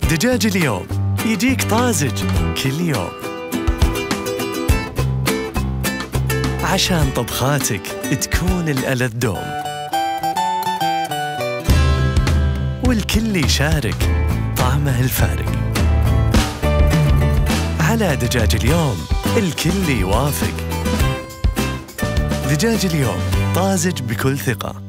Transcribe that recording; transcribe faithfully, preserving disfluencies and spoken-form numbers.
دجاج اليوم يجيك طازج كل يوم، عشان طبخاتك تكون الألذ دوم، والكل يشارك طعمه الفارق. على دجاج اليوم الكل يوافق. دجاج اليوم طازج بكل ثقة.